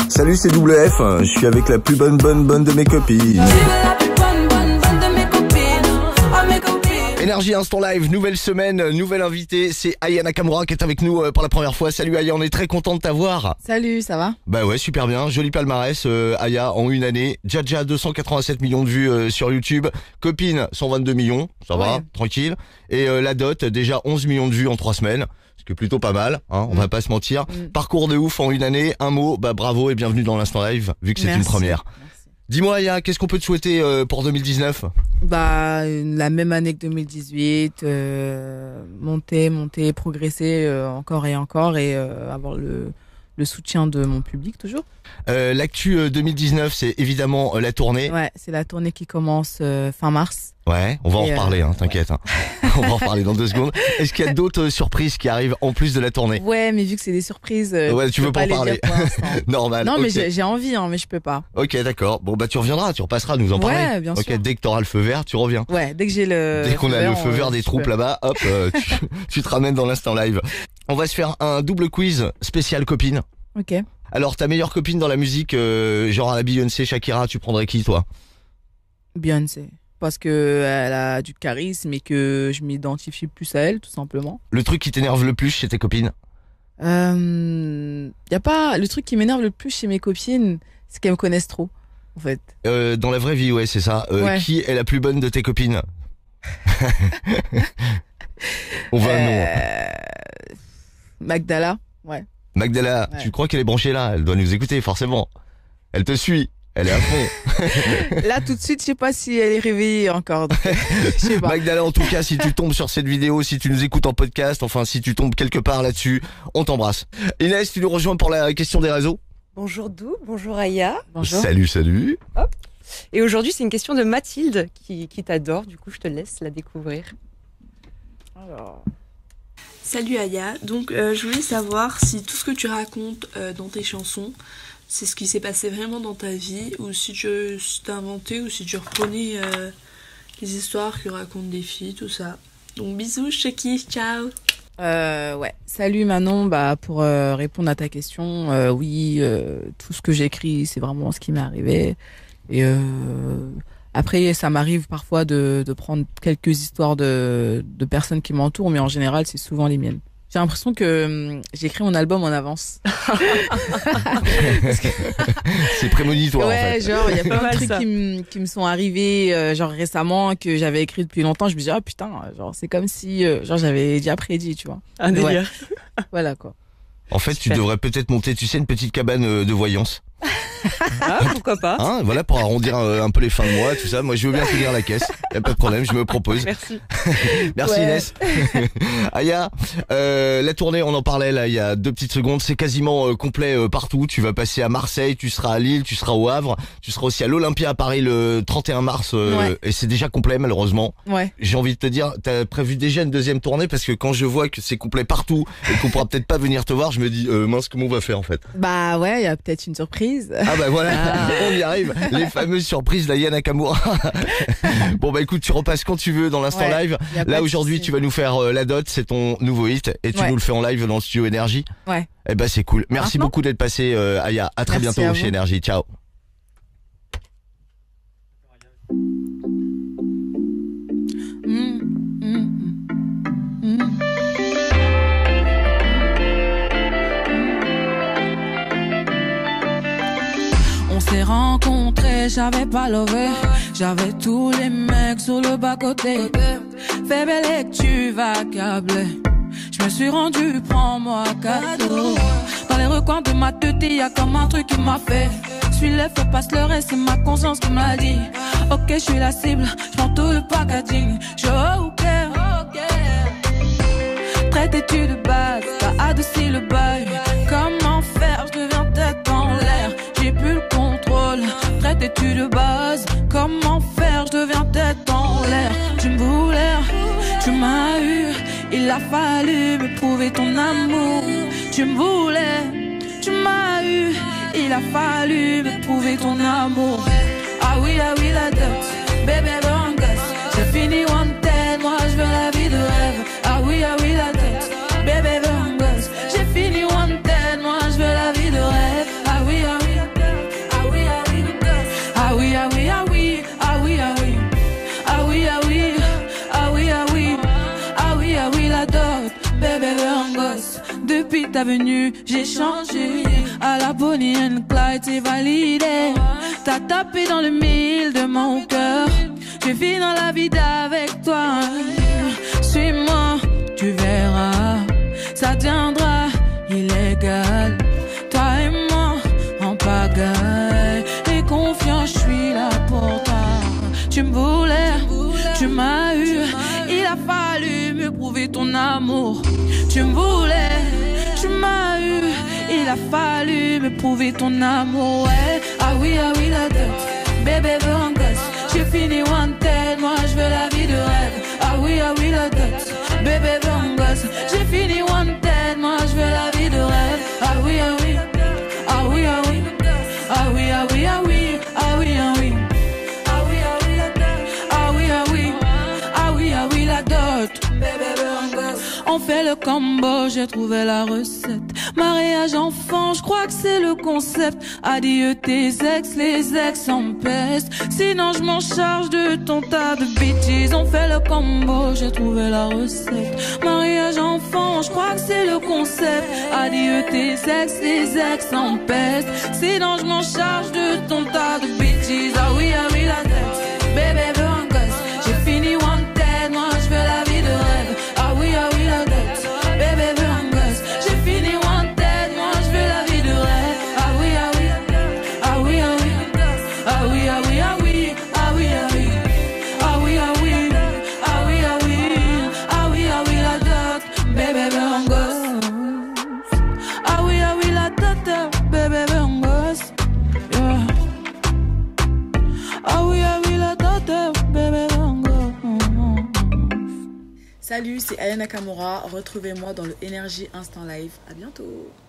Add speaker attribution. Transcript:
Speaker 1: Salut, c'est Double F, je suis avec la plus bonne de mes copines. Énergie Instant Live, nouvelle semaine, nouvelle invitée, c'est Aya Nakamura qui est avec nous pour la première fois. Salut Aya, on est très content de t'avoir.
Speaker 2: Salut, ça va?
Speaker 1: Bah ouais, super bien, joli palmarès Aya en une année. Jaja 287 millions de vues sur YouTube, Copine 122 millions, ça va, tranquille. Et la dot déjà 11 millions de vues en 3 semaines. Ce qui est plutôt pas mal, hein, on va pas se mentir. Parcours de ouf en une année, un mot, bah bravo et bienvenue dans l'Instant Live, vu que c'est une première. Merci. Dis-moi Aya, qu'est-ce qu'on peut te souhaiter pour 2019?
Speaker 2: Bah la même année que 2018, monter, progresser encore et encore et avoir le soutien de mon public toujours.
Speaker 1: L'actu 2019, c'est évidemment la tournée.
Speaker 2: Ouais, c'est la tournée qui commence fin mars.
Speaker 1: Ouais, on va en reparler, t'inquiète. Hein. On va en reparler dans 2 secondes. Est-ce qu'il y a d'autres surprises qui arrivent en plus de la tournée?
Speaker 2: Ouais, mais vu que c'est des surprises,
Speaker 1: ouais, tu veux pas en parler. Normal.
Speaker 2: Non, mais j'ai envie, mais je peux pas.
Speaker 1: Ok, d'accord. Bon, bah tu reviendras, tu repasseras nous en parler.
Speaker 2: Ouais, bien sûr.
Speaker 1: Ok, dès que t'auras le feu vert, tu reviens.
Speaker 2: Ouais, dès que j'ai
Speaker 1: Dès qu'on a le feu vert des troupes là-bas, hop, tu te ramènes dans l'Instant Live. On va se faire un double quiz spécial copine.
Speaker 2: Ok.
Speaker 1: Alors, ta meilleure copine dans la musique, genre à la Beyoncé, Shakira, tu prendrais qui, toi?
Speaker 2: Beyoncé. Parce que elle a du charisme et que je m'identifie plus à elle, tout simplement.
Speaker 1: Le truc qui t'énerve le plus chez tes copines?
Speaker 2: Y a pas le truc qui m'énerve le plus chez mes copines, c'est qu'elles me connaissent trop, en fait.
Speaker 1: Dans la vraie vie, ouais, c'est ça. Ouais. Qui est la plus bonne de tes copines? On va non.
Speaker 2: Magdala, ouais.
Speaker 1: Magdala, ouais. Tu crois qu'elle est branchée là? Elle doit nous écouter, forcément. Elle te suit. Elle est à fond.
Speaker 2: Là, tout de suite, je sais pas si elle est réveillée encore. Donc, je sais pas.
Speaker 1: Magdala, en tout cas, si tu tombes sur cette vidéo, si tu nous écoutes en podcast, enfin, si tu tombes quelque part là-dessus, on t'embrasse. Inès, tu nous rejoins pour la question des réseaux?
Speaker 3: Bonjour Dou, bonjour Aya.
Speaker 2: Bonjour.
Speaker 1: Salut.
Speaker 3: Hop. Et aujourd'hui, c'est une question de Mathilde qui t'adore. Du coup, je te laisse la découvrir.
Speaker 2: Alors...
Speaker 4: Salut Aya, donc je voulais savoir si tout ce que tu racontes dans tes chansons, c'est ce qui s'est passé vraiment dans ta vie, ou si tu t'as inventé, ou si tu reprenais les histoires que racontent des filles, tout ça. Donc bisous, je te kiffe, ciao.
Speaker 2: Ouais, salut Manon, bah pour répondre à ta question, oui, tout ce que j'écris, c'est vraiment ce qui m'est arrivé. Et après, ça m'arrive parfois de prendre quelques histoires de personnes qui m'entourent, mais en général, c'est souvent les miennes. J'ai l'impression que j'écris mon album en avance.
Speaker 1: C'est prémonitoire,
Speaker 2: ouais,
Speaker 1: en fait.
Speaker 2: Genre, il y a plein de trucs qui me sont arrivés, genre récemment, que j'avais écrit depuis longtemps. Je me dis, ah putain, genre, c'est comme si, genre, j'avais déjà prédit, tu vois.
Speaker 3: Un délire.
Speaker 2: Ouais. Voilà, quoi.
Speaker 1: En fait, tu devrais peut-être monter, tu sais, une petite cabane de voyance.
Speaker 3: Ah, pourquoi pas?
Speaker 1: Hein, voilà, pour arrondir un peu les fins de mois, tout ça. Moi, je veux bien finir la caisse. Y a pas de problème, je me propose.
Speaker 3: Merci.
Speaker 1: Merci Inès. Aya, la tournée, on en parlait là il y a 2 petites secondes. C'est quasiment complet partout. Tu vas passer à Marseille, tu seras à Lille, tu seras au Havre, tu seras aussi à l'Olympia à Paris le 31 mars. Et c'est déjà complet malheureusement.
Speaker 2: Ouais.
Speaker 1: J'ai envie de te dire, t'as prévu déjà une deuxième tournée parce que quand je vois que c'est complet partout et qu'on pourra peut-être pas venir te voir, je me dis mince, comment on va faire en fait?
Speaker 2: Bah ouais, il y a peut-être une surprise.
Speaker 1: Ah bah voilà, on y arrive. Les fameuses surprises d'Aya Nakamura. Bon bah écoute, tu repasses quand tu veux dans l'Instant Live. Là aujourd'hui, tu vas nous faire la dot, c'est ton nouveau hit et tu nous le fais en live dans le studio Énergie.
Speaker 2: Ouais.
Speaker 1: Eh bah c'est cool. Merci beaucoup d'être passé Aya. À très bientôt chez Énergie. Ciao.
Speaker 5: On s'est rencontrés, j'avais pas levé. J'avais tous les mecs sur le bas-côté. Fais belle et que tu vas câbler. Je me suis rendu, prends-moi cadeau. Dans les recoins de ma tête, y'a comme un truc qui m'a fait. Suis-le, faut pas se leurrer, c'est ma conscience qui m'a dit. Ok, je suis la cible, je prends tout le packaging. Je ok. Traite étude de base, t'as adouci le bail. Comment faire, je deviens tête en l'air. J'ai plus le contrôle, traite étude de base. Comment faire, je deviens tête en l'air. Tu me voulais, tu m'as eu. Il a fallu me prouver ton amour. Tu me voulais, tu m'as eu. Il a fallu me prouver ton amour. Ah oui, la dot, bébé bangas. J'ai fini wanted, moi je veux la vie de rêve. Ah oui, la dot, bébé bangas. J'ai fini wanted, moi je veux la vie de rêve. Ah oui, prévenu, j'ai changé. À la Bonnie and Clyde, t'es validé. T'as tapé dans le mille de mon cœur. Je vis dans la vie avec toi. Suis-moi, tu verras. Ça deviendra illégal. Toi et moi, en pagaille. Et confiant, je suis là pour toi. Tu me voulais, tu m'as eu. Il a fallu me prouver ton amour. Tu me voulais, tu m'as eu. Il a fallu me prouver ton amour. Ouais. Ah oui, la dot. Bébé veut un gosse. J'ai fini wanted, moi je veux la vie de rêve. Ah oui, la dot. Bébé veut un gosse. J'ai fini wanted, moi je veux la vie de rêve. Ah oui, ah oui. Ah oui, ah oui. Ah oui, ah oui, ah oui. Ah oui, ah oui. La dot, on fait le combo, j'ai trouvé la recette. Mariage enfant, je crois que c'est le concept. Adieu tes ex, les ex en peste. Sinon je m'en charge de ton tas de bitches. On fait le combo, j'ai trouvé la recette. Mariage enfant, je crois que c'est le concept. Adieu tes ex, les ex en peste. Sinon je m'en charge de ton tas de bitches. Ah oui, la tête, bébé veut un gosse. J'ai fini wanted, moi je veux la vie de rêve. Ah oui, la dot. Bébé veut un gosse. J'ai fini wanted, moi je veux la vie de rêve. Ah oui, ah oui. Ah oui, ah oui. Ah oui, ah oui, ah oui. Ah oui, ah oui. Ah oui, ah oui. Ah oui, ah oui. Ah oui, la dot. Bébé veut un gosse. Ah oui, la dot. Bébé veut un gosse. Yeah. Ah oui, la dot. Bébé veut un gosse.
Speaker 2: Salut, c'est Aya Nakamura. Retrouvez-moi dans le Energy Instant Live. À bientôt.